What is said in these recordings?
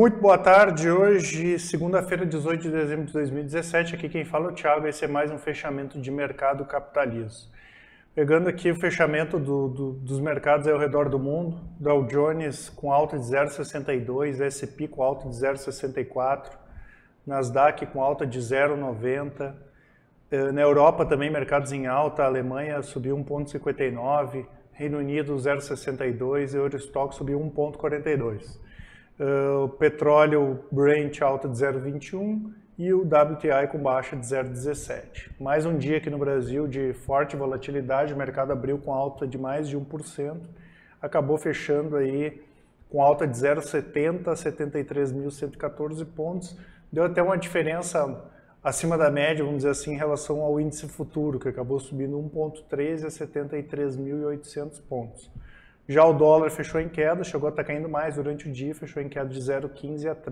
Muito boa tarde, hoje, segunda-feira, 18 de dezembro de 2017, aqui quem fala é o Thiago, esse é mais um fechamento de mercado capitalismo. Pegando aqui o fechamento dos mercados ao redor do mundo, Dow Jones com alta de 0,62, S&P com alta de 0,64, Nasdaq com alta de 0,90, na Europa também mercados em alta, a Alemanha subiu 1,59, Reino Unido 0,62 e o Eurostock subiu 1,42. O petróleo Brent alta de 0,21 e o WTI com baixa de 0,17. Mais um dia aqui no Brasil de forte volatilidade, o mercado abriu com alta de mais de 1%, acabou fechando aí com alta de 0,70 a 73.114 pontos, deu até uma diferença acima da média, vamos dizer assim, em relação ao índice futuro, que acabou subindo 1,13 a 73.800 pontos. Já o dólar fechou em queda, chegou a estar caindo mais durante o dia, fechou em queda de 0,15 a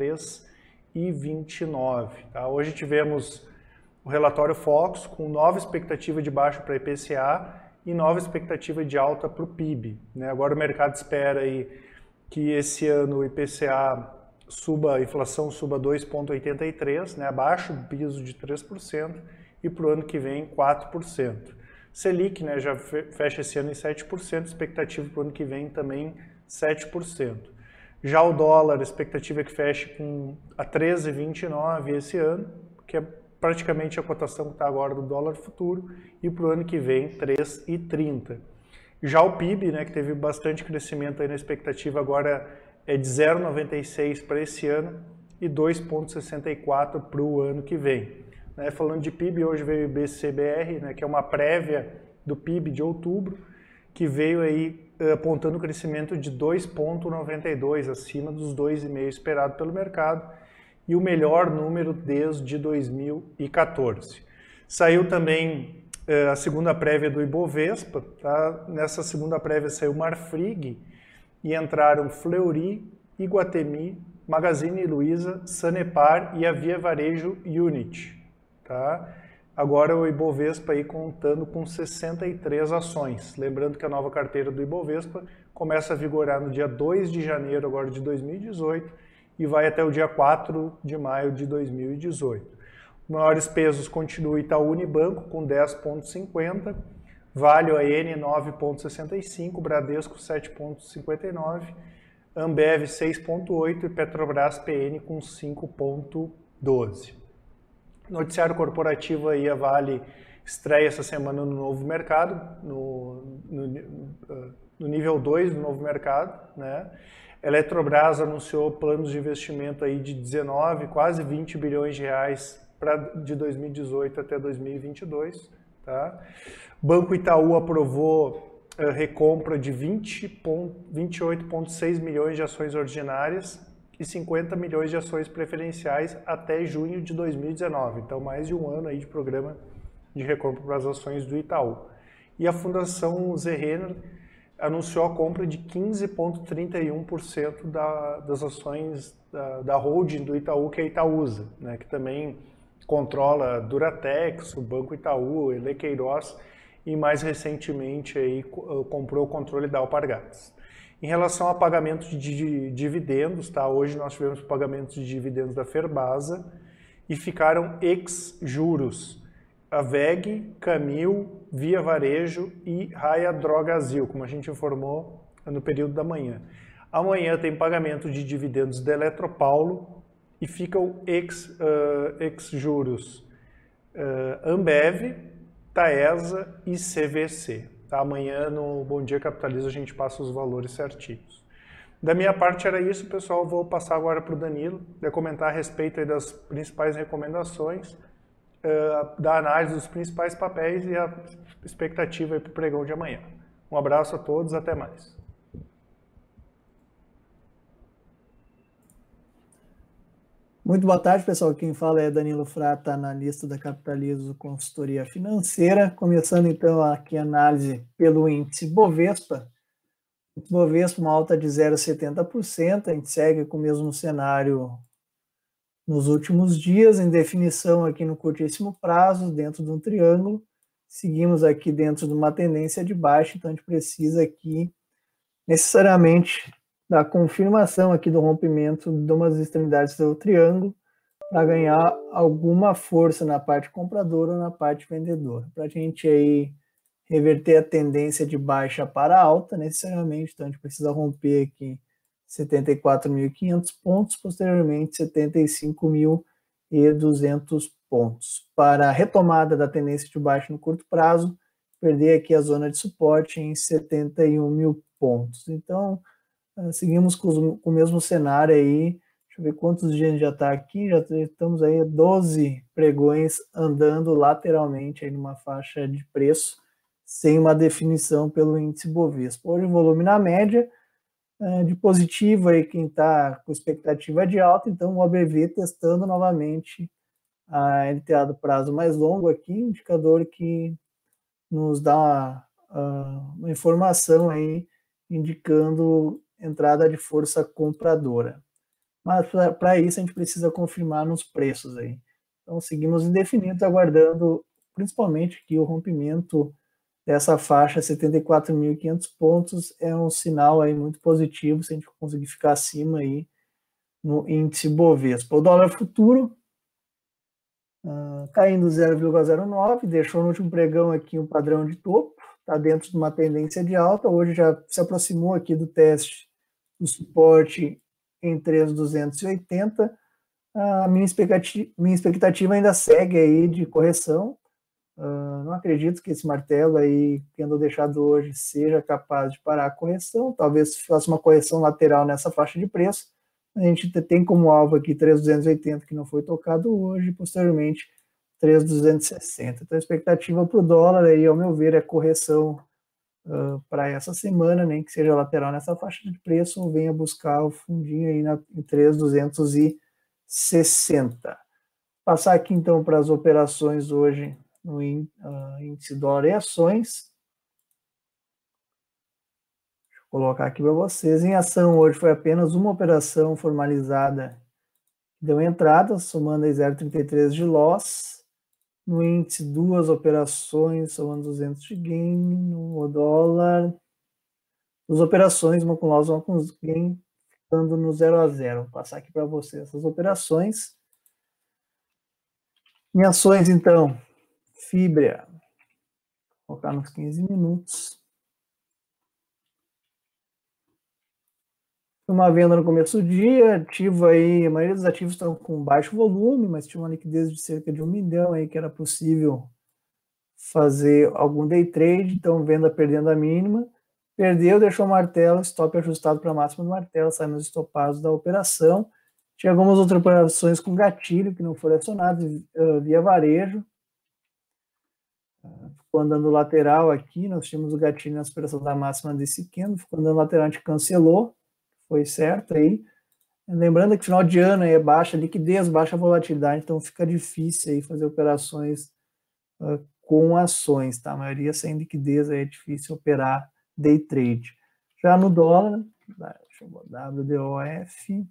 3,29. Tá? Hoje tivemos o relatório Focus com nova expectativa de baixa para IPCA e nova expectativa de alta para o PIB. Né? Agora o mercado espera aí que esse ano o IPCA suba, a inflação suba 2,83, né? Abaixo do piso de 3%, e para o ano que vem 4%. Selic, né, já fecha esse ano em 7%, expectativa para o ano que vem também 7%. Já o dólar, a expectativa é que feche a 13,29 esse ano, que é praticamente a cotação que está agora do dólar futuro, e para o ano que vem 3,30. Já o PIB, né, que teve bastante crescimento aí na expectativa, agora é de 0,96 para esse ano e 2,64 para o ano que vem. Falando de PIB, hoje veio o IBCBR, né, que é uma prévia do PIB de outubro, que veio aí apontando um crescimento de 2,92, acima dos 2,5 esperado pelo mercado, e o melhor número desde 2014. Saiu também a segunda prévia do Ibovespa, tá? Nessa segunda prévia saiu o Marfrig, e entraram Fleury, Iguatemi, Magazine Luiza, Sanepar e a Via Varejo Unit. Tá? Agora o Ibovespa aí contando com 63 ações. Lembrando que a nova carteira do Ibovespa começa a vigorar no dia 2 de janeiro agora de 2018 e vai até o dia 4 de maio de 2018. Os maiores pesos continuam Itaú Unibanco com 10,50, Vale AN 9,65, Bradesco 7,59, Ambev 6,8 e Petrobras PN com 5,12. Noticiário corporativo aí, a Vale estreia essa semana no novo mercado, no nível 2 do novo mercado, né? Eletrobras anunciou planos de investimento aí de 19, quase 20 bilhões de reais de 2018 até 2022, tá? Banco Itaú aprovou a recompra de 28,6 milhões de ações ordinárias e 50 milhões de ações preferenciais até junho de 2019. Então, mais de um ano aí de programa de recompra para as ações do Itaú. E a Fundação Zé Renner anunciou a compra de 15,31% das ações da holding do Itaú, que é a Itaúsa, né, que também controla Duratex, o Banco Itaú, Ele Queiroz e mais recentemente aí comprou o controle da Alpargatas. Em relação a pagamento de dividendos, tá? Hoje nós tivemos pagamentos de dividendos da Ferbasa e ficaram ex-juros. A VEG, Camil, Via Varejo e Raia Drogasil, como a gente informou no período da manhã. Amanhã tem pagamento de dividendos da Eletropaulo e ficam ex-juros Ambev, Taesa e CVC. Tá? Amanhã no Bom Dia Capitalismo a gente passa os valores certinhos. Da minha parte era isso, pessoal. Vou passar agora para o Danilo, para comentar a respeito aí das principais recomendações, da análise dos principais papéis e a expectativa para o pregão de amanhã. Um abraço a todos, até mais. Muito boa tarde, pessoal. Quem fala é Danilo Frata, analista da Capitalismo Consultoria Financeira. Começando então aqui a análise pelo índice Bovespa. O Bovespa uma alta de 0,70%, a gente segue com o mesmo cenário nos últimos dias, em definição aqui no curtíssimo prazo, dentro de um triângulo. Seguimos aqui dentro de uma tendência de baixa, então a gente precisa aqui necessariamente da confirmação aqui do rompimento de umas extremidades do triângulo para ganhar alguma força na parte compradora ou na parte vendedora. Para a gente aí reverter a tendência de baixa para alta, necessariamente, então a gente precisa romper aqui 74.500 pontos, posteriormente 75.200 pontos. Para a retomada da tendência de baixa no curto prazo, perder aqui a zona de suporte em 71.000 pontos. Então, seguimos com o mesmo cenário aí. Deixa eu ver quantos dias já está aqui. Já estamos aí 12 pregões andando lateralmente aí numa faixa de preço, sem uma definição pelo índice Bovespa. Hoje o volume na média, de positivo aí quem está com expectativa de alta, então o ABV testando novamente a LTA do prazo mais longo aqui, indicador que nos dá uma informação aí indicando entrada de força compradora. Mas para isso a gente precisa confirmar nos preços aí. Então seguimos indefinidos, aguardando principalmente que o rompimento dessa faixa 74.500 pontos é um sinal aí muito positivo se a gente conseguir ficar acima aí no índice Bovespa. O dólar futuro caindo 0,09, deixou no último pregão aqui um padrão de topo, está dentro de uma tendência de alta, hoje já se aproximou aqui do teste do suporte em 3.280, a minha expectativa ainda segue aí de correção, não acredito que esse martelo aí, que andou deixado hoje, seja capaz de parar a correção, talvez faça uma correção lateral nessa faixa de preço. A gente tem como alvo aqui 3.280, que não foi tocado hoje, posteriormente 3.260. Então a expectativa para o dólar aí, ao meu ver, é correção para essa semana, nem que seja lateral nessa faixa de preço, ou venha buscar o fundinho aí em 3.260. Passar aqui então para as operações hoje no índice dólar e ações. Deixa eu colocar aqui para vocês. Em ação hoje foi apenas uma operação formalizada que deu entrada, somando aí 0,33 de loss. No índice, duas operações, somando 200 de gain. No dólar, duas operações, uma com loss, uma com gain, ficando no 0 a 0. Vou passar aqui para vocês essas operações. Em ações, então, Fibria, vou colocar nos 15 minutos. Uma venda no começo do dia, ativo aí, a maioria dos ativos estão com baixo volume, mas tinha uma liquidez de cerca de 1 milhão aí que era possível fazer algum day trade, então venda perdendo a mínima, perdeu, deixou o martelo, stop ajustado para a máxima do martelo, saímos estopados da operação. Tinha algumas outras operações com gatilho que não foram acionadas via varejo. Ficou andando lateral aqui, nós tínhamos o gatilho na superação da máxima desse candle, ficou andando lateral, a gente cancelou, foi certo aí. Lembrando que final de ano é baixa liquidez, baixa volatilidade, então fica difícil aí fazer operações com ações, tá? A maioria sem liquidez aí é difícil operar day trade. Já no dólar, deixa eu botar WDOF,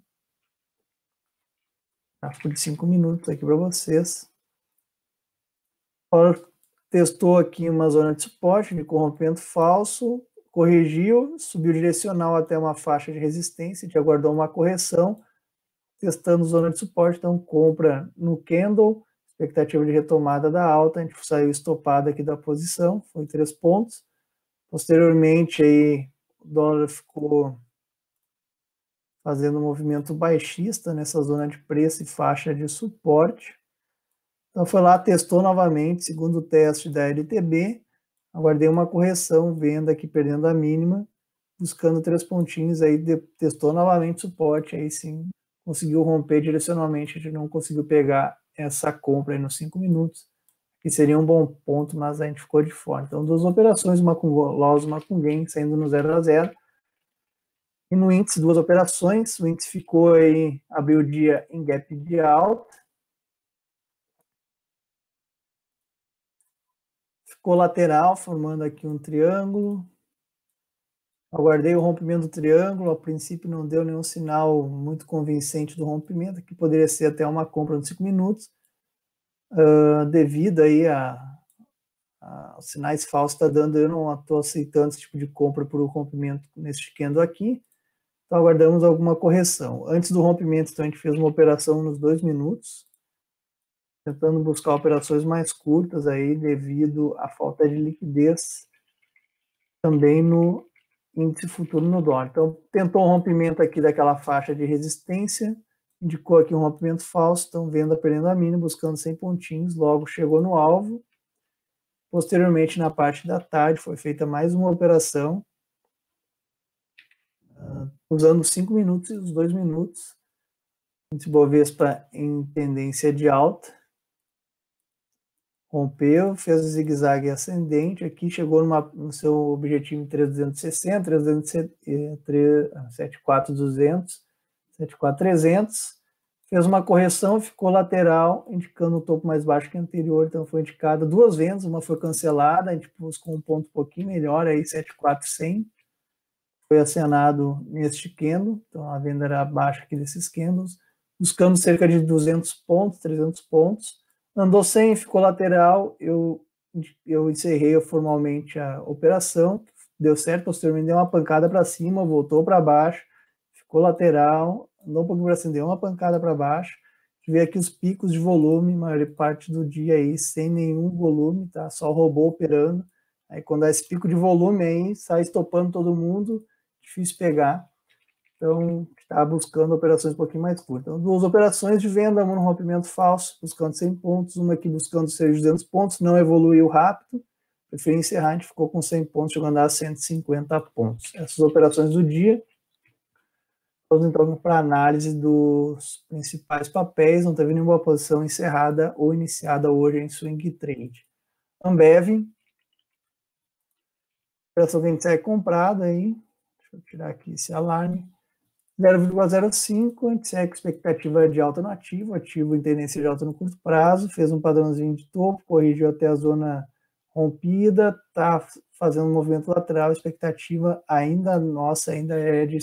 gráfico de 5 minutos aqui para vocês. O dólar testou aqui uma zona de suporte de corrompimento falso, corrigiu, subiu direcional até uma faixa de resistência, a gente aguardou uma correção, testando zona de suporte, então compra no candle, expectativa de retomada da alta, a gente saiu estopado aqui da posição, foi 3 pontos. Posteriormente, aí, o dólar ficou fazendo um movimento baixista nessa zona de preço e faixa de suporte. Então foi lá, testou novamente, segundo o teste da LTB, aguardei uma correção, venda aqui perdendo a mínima, buscando 3 pontinhos, aí testou novamente suporte, aí sim conseguiu romper direcionalmente, a gente não conseguiu pegar essa compra aí nos 5 minutos, que seria um bom ponto, mas a gente ficou de fora. Então, duas operações, uma com loss, uma com gain, saindo no 0 a 0. E no índice, duas operações, o índice ficou aí, abriu o dia em gap de alta, ficou lateral, formando aqui um triângulo. Aguardei o rompimento do triângulo, a princípio não deu nenhum sinal muito convincente do rompimento, que poderia ser até uma compra nos 5 minutos, devido aí aos sinais falsos está dando, eu não estou aceitando esse tipo de compra por um rompimento neste candle aqui. Então, aguardamos alguma correção. Antes do rompimento, então, a gente fez uma operação nos 2 minutos, tentando buscar operações mais curtas aí, devido à falta de liquidez também no índice futuro no dólar. Então, tentou um rompimento aqui daquela faixa de resistência, indicou aqui um rompimento falso, então venda perdendo a mínima, buscando 100 pontinhos, logo chegou no alvo. Posteriormente, na parte da tarde, foi feita mais uma operação, usando os 5 minutos e os 2 minutos. Índice Bovespa em tendência de alta. Rompeu, fez o zigue-zague ascendente, aqui chegou no seu objetivo em 3.260, 74.200, 74.300, fez uma correção, ficou lateral, indicando o topo mais baixo que o anterior, então foi indicada 2 vendas, uma foi cancelada, a gente buscou um ponto um pouquinho melhor, aí 74.100, foi acionado neste candle, então a venda era abaixo aqui desses candles, buscando cerca de 200 pontos, 300 pontos, andou 100, ficou lateral, eu encerrei formalmente a operação, deu certo, posteriormente deu uma pancada para cima, voltou para baixo, ficou lateral, andou um pouquinho para cima, deu uma pancada para baixo, vê aqui os picos de volume, maior parte do dia aí sem nenhum volume, tá? Só robô operando, aí quando dá esse pico de volume aí, sai estopando todo mundo, difícil pegar. Então, está buscando operações um pouquinho mais curtas. Então, 2 operações de venda, uma no rompimento falso, buscando 100 pontos, uma aqui buscando cerca de 200 pontos, não evoluiu rápido, preferi encerrar, a gente ficou com 100 pontos, chegando a 150 pontos. Essas operações do dia. Vamos então para a análise dos principais papéis, não teve nenhuma posição encerrada ou iniciada hoje em swing trade. Ambev, operação que a gente segue comprada aí, deixa eu tirar aqui esse alarme. 0,05, a gente segue com expectativa de alta no ativo, ativo em tendência de alta no curto prazo, fez um padrãozinho de topo, corrigiu até a zona rompida, está fazendo um movimento lateral, a expectativa ainda nossa, ainda é de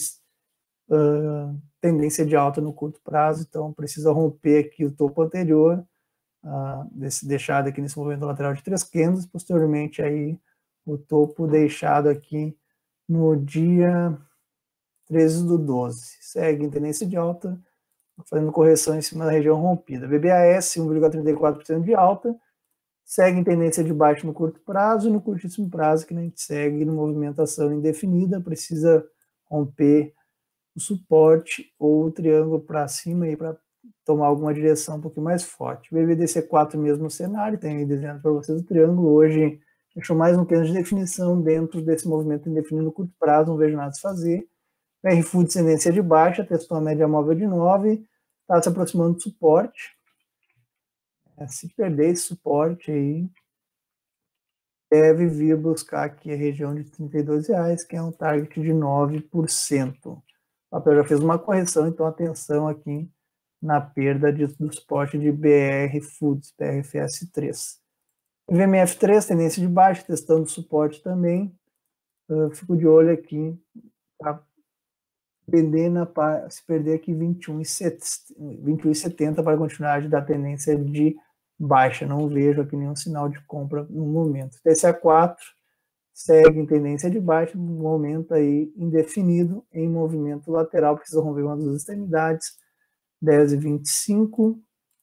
tendência de alta no curto prazo, então precisa romper aqui o topo anterior, deixado aqui nesse movimento lateral de 3 candles, posteriormente aí o topo deixado aqui no dia 13/12, segue em tendência de alta, fazendo correção em cima da região rompida. BBAS, 1,34% de alta, segue em tendência de baixo no curto prazo e no curtíssimo prazo, que a gente segue em movimentação indefinida, precisa romper o suporte ou o triângulo para cima para tomar alguma direção um pouquinho mais forte. BBDC4, mesmo cenário, tem aí desenhado para vocês o triângulo, hoje deixou mais um candle de definição dentro desse movimento indefinido no curto prazo, não vejo nada a se fazer. PR Food, tendência de baixa, testou a média móvel de 9, está se aproximando do suporte. Se perder esse suporte aí, deve vir buscar aqui a região de R$32, que é um target de 9%. O papel já fez uma correção, então atenção aqui na perda do suporte de BR Foods, BRFS3. VMF3, tendência de baixa, testando suporte também. Fico de olho aqui, tá? Se perder aqui 21,70 para continuidade da tendência de baixa. Não vejo aqui nenhum sinal de compra no momento. TCA4 segue em tendência de baixa, no momento aí indefinido, em movimento lateral, precisa romper uma das extremidades, 10,25,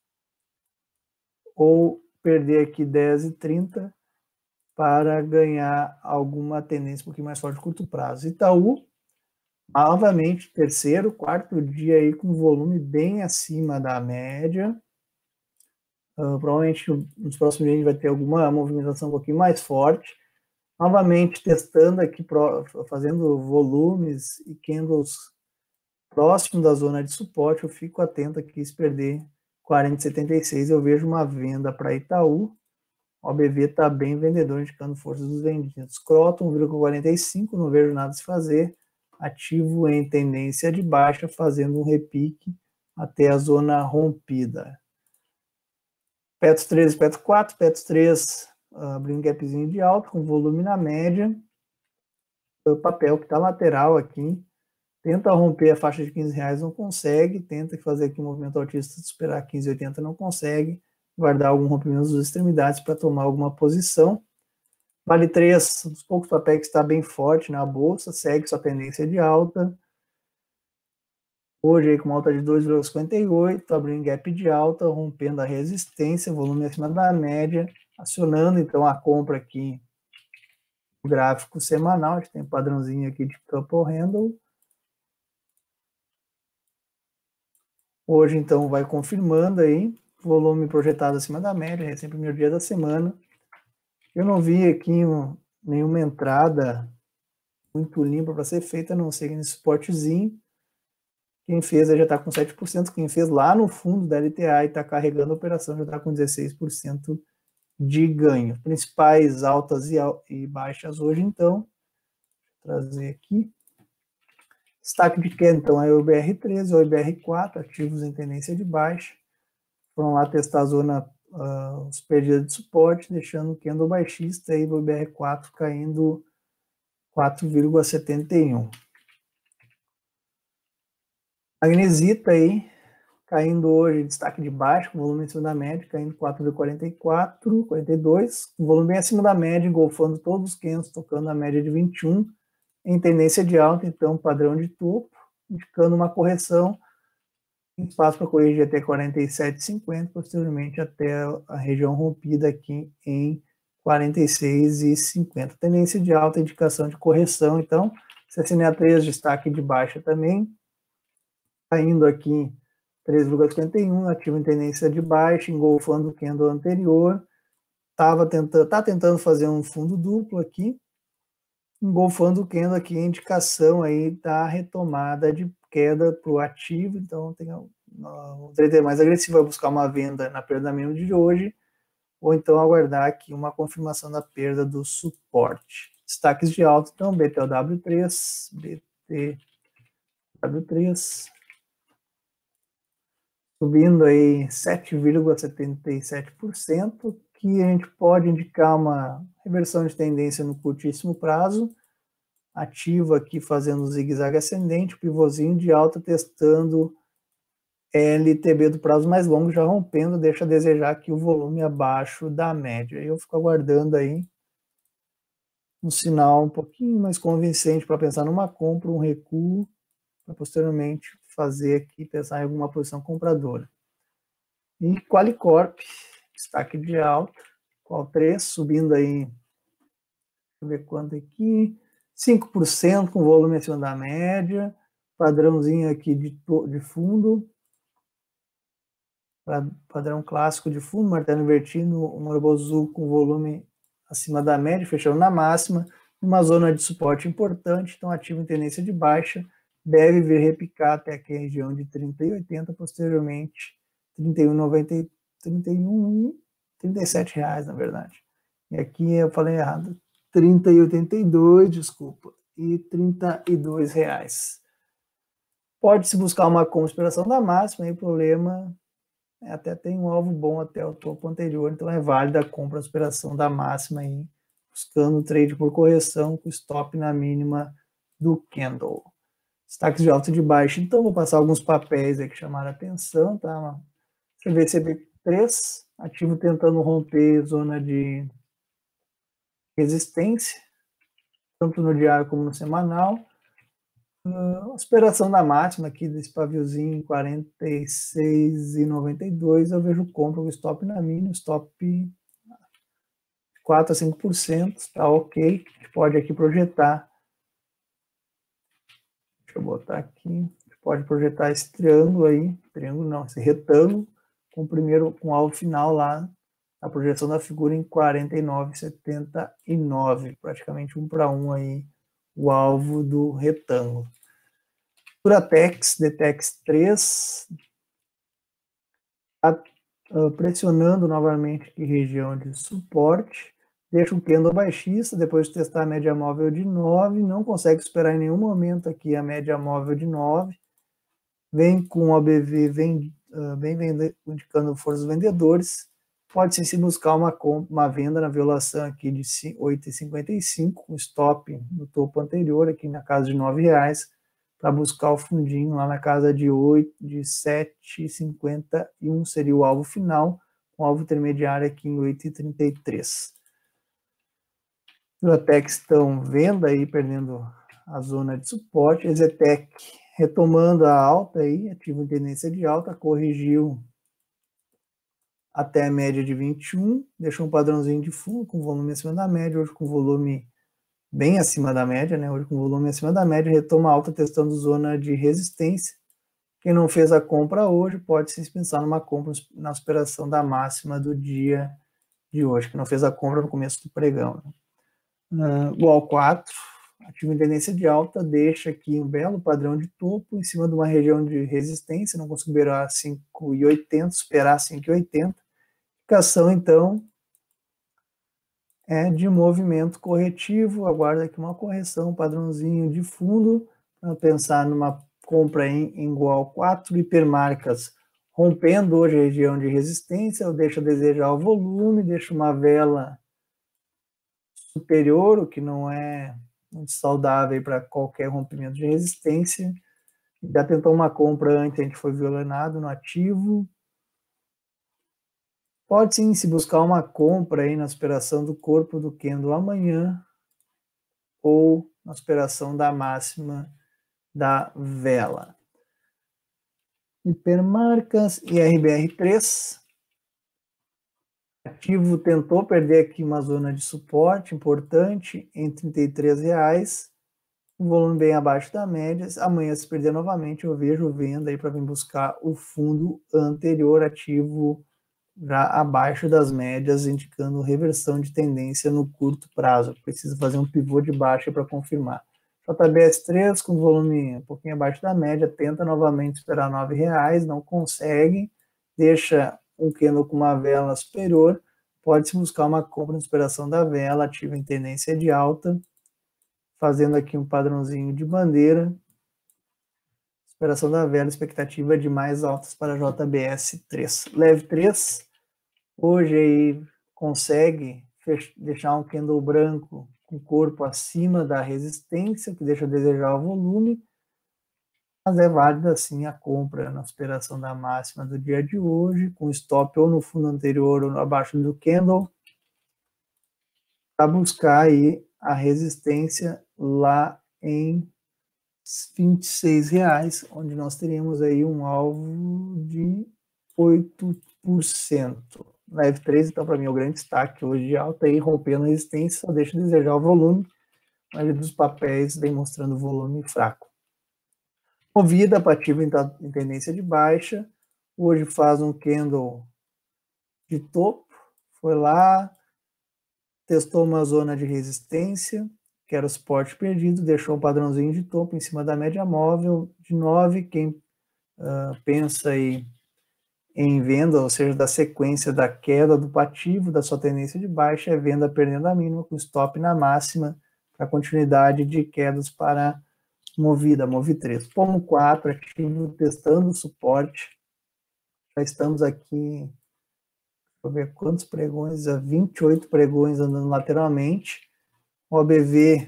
ou perder aqui 10,30 para ganhar alguma tendência um pouquinho mais forte de curto prazo. Itaú, novamente, terceiro, quarto dia aí com volume bem acima da média. Provavelmente nos próximos dias a gente vai ter alguma movimentação um pouquinho mais forte. Novamente testando aqui, fazendo volumes e candles próximo da zona de suporte. Eu fico atento aqui, se perder 40,76 eu vejo uma venda para Itaú. O OBV está bem vendedor, indicando forças dos vendidos. Croton 1,45, não vejo nada a se fazer. Ativo em tendência de baixa, fazendo um repique até a zona rompida. Petros 3 e Petros 4, Petros 3 abrindo um gapzinho de alta, com volume na média. O papel que está lateral aqui, tenta romper a faixa de R$15, não consegue, tenta fazer aqui um movimento altista, superar 15,80, não consegue, guardar algum rompimento das extremidades para tomar alguma posição. Vale 3, um dos poucos papéis que está bem forte na bolsa, segue sua tendência de alta. Hoje aí com alta de 2,58, abrindo gap de alta, rompendo a resistência, volume acima da média, acionando então a compra aqui no gráfico semanal. A gente tem um padrãozinho aqui de couple handle. Hoje então vai confirmando aí, volume projetado acima da média, recém primeiro dia da semana. Eu não vi aqui nenhuma entrada muito limpa para ser feita, a não ser nesse suportezinho. Quem fez aí já está com 7%, quem fez lá no fundo da LTA e está carregando a operação já está com 16% de ganho. Principais altas e baixas hoje, então, vou trazer aqui. Destaque de queda, então, é o IBR13 ou IBR4, ativos em tendência de baixa. Foram lá testar a zona, os perdidos de suporte, deixando o candle baixista aí do IBR4 caindo 4,71. Magnesita aí, caindo hoje, destaque de baixo, com volume acima da média, caindo 4,44, 42, volume bem acima da média, engolfando todos os candles, tocando a média de 21, em tendência de alta, então padrão de topo, indicando uma correção, espaço para corrigir até 47,50, posteriormente até a região rompida aqui em 46,50. Tendência de alta, indicação de correção, então, CCNA3, destaque de baixa também, caindo aqui 3,51, ativo em tendência de baixa, engolfando o candle anterior, tá tentando fazer um fundo duplo aqui, engolfando o candle aqui, indicação aí da retomada de queda para o ativo, então tem um trader mais agressivo vai buscar uma venda na perda mínima de hoje, ou então aguardar aqui uma confirmação da perda do suporte. Destaques de alta, então, BTLW3, BTW3, subindo aí 7,77%, que a gente pode indicar uma reversão de tendência no curtíssimo prazo, ativo aqui fazendo zigue-zague ascendente, pivôzinho de alta testando LTB do prazo mais longo, já rompendo, deixa a desejar aqui o volume abaixo da média. Eu fico aguardando aí um sinal um pouquinho mais convincente para pensar numa compra, um recuo, para posteriormente fazer aqui, pensar em alguma posição compradora. E Qualicorp, destaque de alta, Qual3 subindo aí, deixa eu ver quanto aqui, 5% com volume acima da média, padrãozinho aqui de fundo, padrão clássico de fundo, martelo invertido, o Morobozu com volume acima da média, fechando na máxima, uma zona de suporte importante, então ativo em tendência de baixa, deve vir repicar até aqui a região de 30,80, posteriormente 31,90, 31, 37 reais, na verdade. E aqui eu falei errado, 30,82, desculpa, e 32 reais. Pode-se buscar uma conspiração da máxima, e o problema até tem um alvo bom até o topo anterior, então é válida a compra, a aspiração da máxima aí, buscando trade por correção com stop na mínima do candle. Destaques de alta e de baixo, então vou passar alguns papéis aí que chamaram a atenção, tá? CVCB3, ativo tentando romper zona de resistência, tanto no diário como no semanal. Aspiração da máxima aqui desse paviozinho em 46,92, eu vejo compra com stop na mínima, stop 4 a 5%, tá ok, a gente pode aqui projetar, deixa eu botar aqui, a gente pode projetar esse triângulo aí, triângulo não, esse retângulo, com alvo final lá, a projeção da figura em 49,79, praticamente 1 para 1 aí, o alvo do retângulo. Duratex, Detex 3, tá pressionando novamente aqui região de suporte, deixa um candle baixista, depois de testar a média móvel de 9, não consegue superar em nenhum momento aqui a média móvel de 9, vem com o ABV, vem indicando forças vendedores, pode se buscar uma venda na violação aqui de 8,55, com stop no topo anterior, aqui na casa de R$ 9,00, para buscar o fundinho lá na casa de 7,51 seria o alvo final, o alvo intermediário aqui em 8,33. Duratex estão venda aí, perdendo a zona de suporte. Exetec retomando a alta aí, ativo em tendência de alta, corrigiu até a média de 21, deixou um padrãozinho de fundo com volume acima da média, hoje com volume bem acima da média, né? Hoje com volume acima da média, retoma alta testando zona de resistência. Quem não fez a compra hoje pode se pensar numa compra na superação da máxima do dia de hoje, que não fez a compra no começo do pregão. Né? UOL 4, ativo em tendência de alta, deixa aqui um belo padrão de topo em cima de uma região de resistência, não conseguiu virar 5,80, superar 5,80. Indicação, então, é de movimento corretivo, aguarda aqui uma correção, padrãozinho de fundo, para pensar numa compra em igual 4, hipermarcas rompendo hoje a região de resistência, deixa a desejar o volume, deixa uma vela superior, o que não é muito saudável para qualquer rompimento de resistência. Já tentou uma compra antes, a gente foi violentado no ativo. Pode sim se buscar uma compra aí na superação do corpo do candle amanhã ou na superação da máxima da vela. Hipermarcas e RBR3. Ativo tentou perder aqui uma zona de suporte importante em R$ 33, um volume bem abaixo da média. Amanhã, se perder novamente, eu vejo venda aí para vir buscar o fundo anterior, ativo já abaixo das médias, indicando reversão de tendência no curto prazo. Precisa fazer um pivô de baixa para confirmar. JBS3 com volume um pouquinho abaixo da média, tenta novamente esperar R$ 9, não consegue, deixa um candle com uma vela superior, pode-se buscar uma compra na superação da vela, ativa em tendência de alta, fazendo aqui um padrãozinho de bandeira, superação da vela, expectativa de mais altas para JBS 3. Leve 3, hoje aí consegue deixar um candle branco com corpo acima da resistência, que deixa a desejar o volume, mas é válida sim a compra na superação da máxima do dia de hoje, com stop ou no fundo anterior ou abaixo do candle, para buscar aí a resistência lá em R$ 26, onde nós teríamos aí um alvo de 8%. Na F3, então, para mim, é o grande destaque hoje de alta aí, rompendo a resistência, só deixa de desejar o volume, a maioria dos papéis vem mostrando volume fraco. Movida para ativo em tendência de baixa, hoje faz um candle de topo, foi lá, testou uma zona de resistência, que era o suporte perdido, deixou um padrãozinho de topo em cima da média móvel de 9, quem pensa aí em venda, ou seja, da sequência da queda do ativo, da sua tendência de baixa, é venda perdendo a mínima, com stop na máxima, para continuidade de quedas para Movida, Move 3. Pomo 4, ativo testando o suporte. Já estamos aqui, deixa eu ver quantos pregões, 28 pregões andando lateralmente. O OBV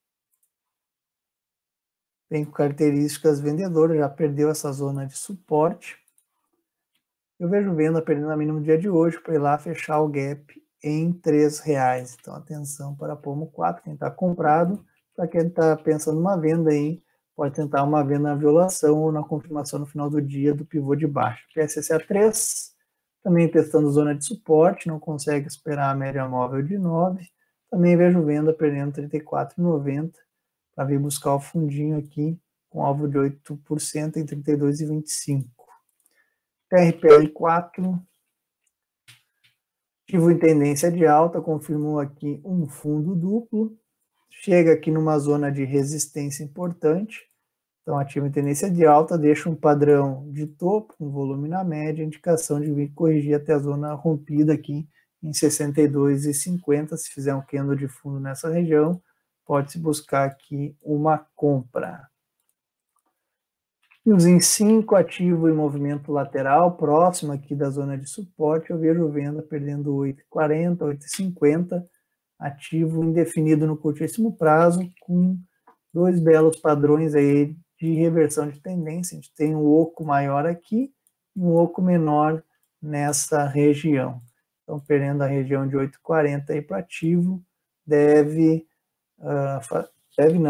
vem com características vendedoras, já perdeu essa zona de suporte. Eu vejo venda perdendo a mínima no dia de hoje para ir lá fechar o gap em R$ 3. Então, atenção para Pomo 4, quem está comprado. Para quem está pensando numa venda aí, pode tentar uma venda na violação ou na confirmação no final do dia do pivô de baixo. PSSA 3, também testando zona de suporte, não consegue esperar a média móvel de 9. Também vejo venda perdendo R$ 34,90 para vir buscar o fundinho aqui com alvo de 8% em R$ 32,25. TRPL 4, ativo em tendência de alta, confirmou aqui um fundo duplo, chega aqui numa zona de resistência importante, então ativo em tendência de alta, deixa um padrão de topo, com volume na média, indicação de vir corrigir até a zona rompida aqui em 62,50, se fizer um candle de fundo nessa região, pode-se buscar aqui uma compra. E os em 5, ativo em movimento lateral, próximo aqui da zona de suporte, eu vejo venda perdendo 8,40, 8,50, ativo indefinido no curtíssimo prazo, com dois belos padrões aí de reversão de tendência. A gente tem um oco maior aqui e um oco menor nessa região. Então, perdendo a região de 8,40 aí para ativo,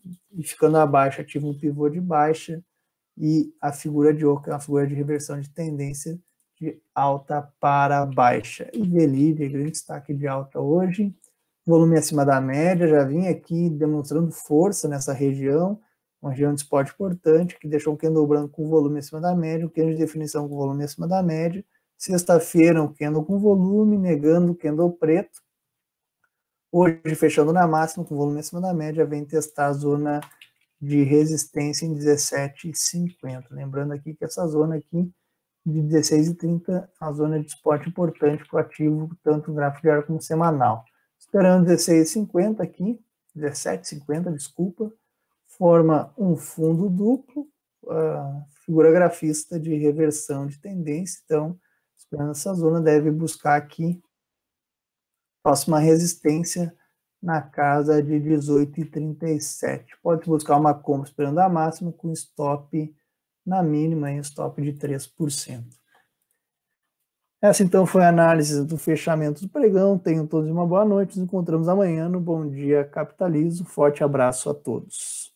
e ficando abaixo ativa um pivô de baixa, e a figura de ouro, que é uma figura de reversão de tendência de alta para baixa. E Velide, grande destaque de alta hoje, volume acima da média, já vim aqui demonstrando força nessa região, uma região de suporte importante, que deixou um candle branco com volume acima da média, um candle de definição com volume acima da média. Sexta-feira, um candle com volume, negando o candle preto. Hoje, fechando na máxima, com volume acima da média, vem testar a zona de resistência em 17,50. Lembrando aqui que essa zona aqui, de 16,30, a zona de suporte importante para o ativo, tanto gráfico diário como semanal. Esperando 16,50 aqui, 17,50, desculpa, forma um fundo duplo, figura grafista de reversão de tendência, então, esperando essa zona, deve buscar aqui próxima resistência na casa de 18,37. Pode buscar uma compra esperando a máxima com stop na mínima e stop de 3%. Essa então foi a análise do fechamento do pregão. Tenham todos uma boa noite. Nos encontramos amanhã no Bom Dia Capitalismo. Forte abraço a todos.